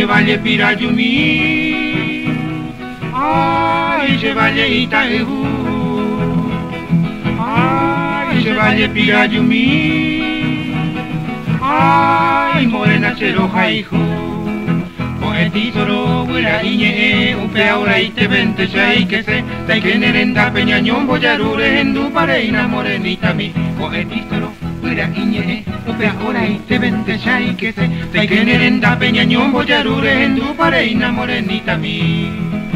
Llevalle Pirayumí, ay, llevalle Itaejú, ay, llevalle Pirayumí, ay, morena cheroja hijo, poetizoro, buena iñe, upe ahora y te vente chay que se, te que nerenda peñañón, boyarure, endu pareina morenita mi, poetizoro. Buena iñe, upe ahora y te vente chay que se, te que nerenda peñañón, boyarure, endu pareina morenita mi.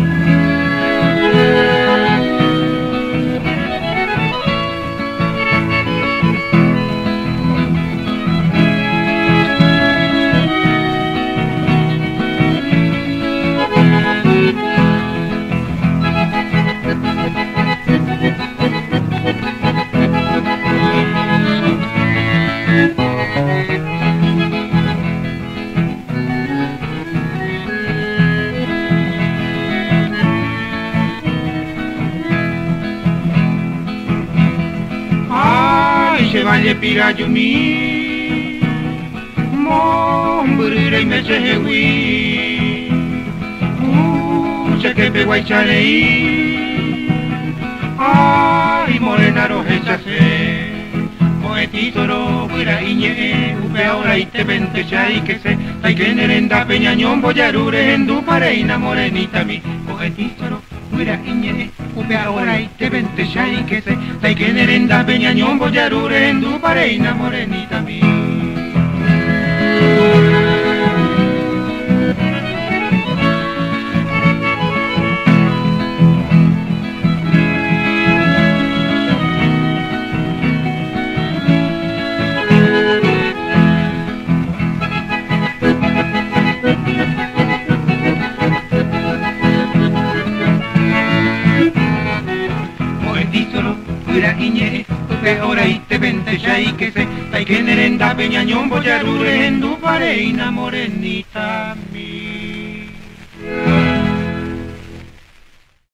Llevalle Pirayumí, mombrire y me chejewi, chequepe guaychareí, ay, morena rojechase, poetizoro, buena iñe, upe ahora y te vente chay que se, tay que nerenda peñañón, boyarure, endu pareina morenita mi, poetizoro, buena iñe, upe ahora y te vente chay que se, tay que nerenda peñañón, boyarure, endu pareina morenita mi. Iñe, upe ahora y te vente chay que se, tay que nerenda peñañón, boyarure, endu pareina morenita.